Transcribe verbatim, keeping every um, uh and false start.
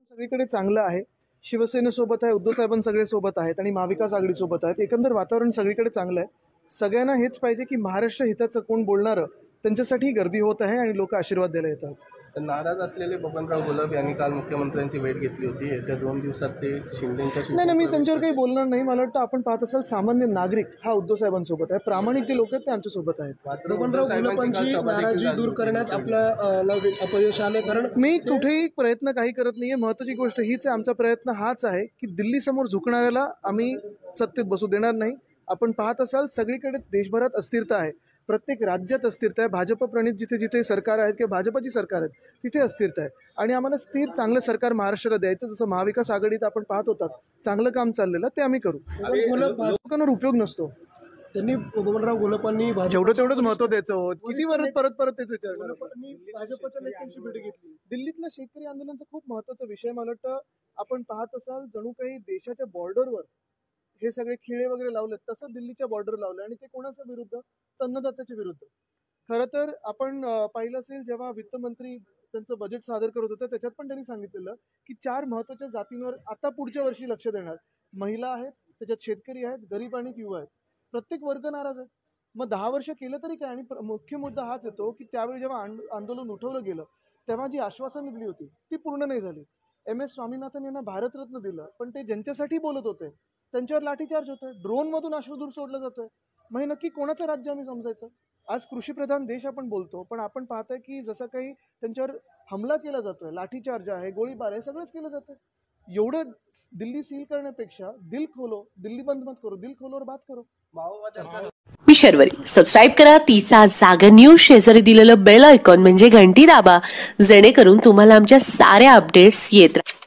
सगळीकडे चांगलं आहे. शिवसेनेसोबत आहे, उद्धव साहेबांसोबत सगळे सोबत आहेत आणि महाविकास आघाडीसोबत आहेत. एकंदर वातावरण सगळीकडे चांगलं आहे. सगळ्यांना हेच पाहिजे की महाराष्ट्र हिताचं कोण बोलणारं त्यांच्यासाठी गर्दी होत आहे आणि लोक आशीर्वाद द्यायला येतात. नाराज असलेले बबनराव घोलप यांनी काल मुख्यमंत्र्यांची भेट घेतली होती. येत्या दोन दिवसात ते शिंदेच्या नाही नाही मी त्यांच्यावर काही बोलणार नाही. मला वाटतं आपण पाहत असाल सामान्य नागरिक हा उद्धव साहेबांसोबत आहे. प्रामाणिक जे लोक आहेत ते आमच्यासोबत आहेत. बबनराव घोलपांची नाराजी दूर करण्यात आपलं अपयश आले, कारण मी कुठेही प्रयत्न काही करत नाहीये. महत्त्वाची गोष्ट हीच आहे, आमचा प्रयत्न हाच आहे की दिल्ली समोर झुकणाऱ्याला आम्ही सत्तेत बसू देणार नाही. आपण पाहत असाल सगळीकडेच देशभरात अस्थिरता आहे, प्रत्येक राज्यात अस्थिरता आहे. भाजप प्रणित जिथे जिथे सरकार आहेत किंवा भाजपची सरकार आहेत तिथे अस्थिरता आहे आणि आम्हाला स्थिर चांगलं सरकार महाराष्ट्राला द्यायचं. जसं महाविकास आघाडीत आपण पाहत होतात चांगलं काम चाललेलं ते आम्ही करू. लोकांवर उपयोग नसतो. त्यांनी बबनराव घोलपांनी जेवढं तेवढंच महत्व द्यायचं होत. किती परत परत परत तेच विचार भाजपच्या नेत्यांची भेट घेतली. दिल्लीतलं शेतकरी आंदोलनाचा खूप महत्वाचा विषय. मला वाटतं आपण पाहत असाल जणू काही देशाच्या बॉर्डरवर हे सगळे खिळे वगैरे लावलेत, तसं दिल्लीच्या बॉर्डर लावलं आणि ते कोणाच्या विरुद्ध? अन्नदात्याच्या विरुद्ध. खरं तर आपण पाहिलं असेल जेव्हा वित्तमंत्री त्यांचं बजेट सादर करत होतं त्याच्यात पण त्यांनी सांगितलेलं की चार महत्वाच्या जातींवर आता पुढच्या वर्षी लक्ष देणार. महिला आहेत, त्याच्यात शेतकरी आहेत, गरीब आणि युवा आहेत. प्रत्येक वर्ग नाराज आहे. मग दहा वर्ष केलं तरी काय? आणि मुख्य मुद्दा हाच येतो की त्यावेळी जेव्हा आंदोलन उठवलं गेलं तेव्हा जी आश्वासनं दिली होती ती पूर्ण नाही झाली. एम एस स्वामीनाथन यांना भारतरत्न दिलं, पण ते ज्यांच्यासाठी बोलत होते त्यांच्यावर लाठीचार्ज होतोय, ड्रोन मधून अश्रुधूर सोडलं जातोय. मग हे नक्की कोणाचं राज्य आम्ही समजायचं? आज कृषीप्रधान देश आपण बोलतो, पण आपण पाहतोय की जसं काही त्यांच्यावर हमला केला जातोय, लाठीचार्ज आहे, गोळीबार आहे, सगळंच केलं जातंय. एवढं दिल्ली सील करण्यापेक्षा दिल खोलो, दिल्ली बंद मत करो, दिल खोलो और बात करो. मी शर्वरी. सबस्क्राईब करा तिचा जागर न्यूज. शेजारी दिलेलं बेल आयकॉन म्हणजे घंटी दाबा, जेणेकरून तुम्हाला आमच्या साऱ्या अपडेट्स येत राहतील.